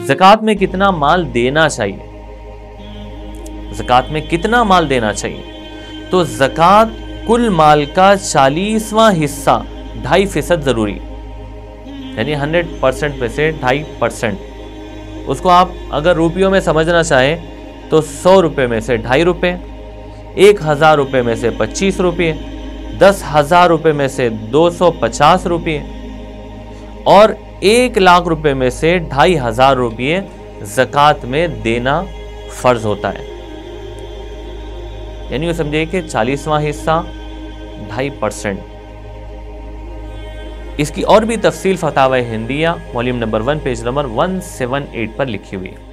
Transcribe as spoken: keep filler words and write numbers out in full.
ज़कात में कितना माल देना चाहिए? ज़कात में कितना माल देना चाहिए? तो ज़कात कुल माल का चालीसवां हिस्सा ढाई फीसद ज़रूरी, यानी हंड्रेड परसेंट में से ढाई परसेंट। उसको आप अगर रुपयों में समझना चाहें तो सौ रुपये में से ढाई रुपये, एक हज़ार रुपये में से पच्चीस रुपये, दस हज़ार रुपये में से दो सौ पचास रुपये और एक लाख रुपये में से ढाई हज़ार रुपये ज़कात में देना फ़र्ज होता है। यानी ये समझिए कि चालीसवां हिस्सा ढाई परसेंट। इसकी और भी तफसील Fatawa Hindiya volume number one page number एक सौ अठहत्तर पर लिखी हुई है।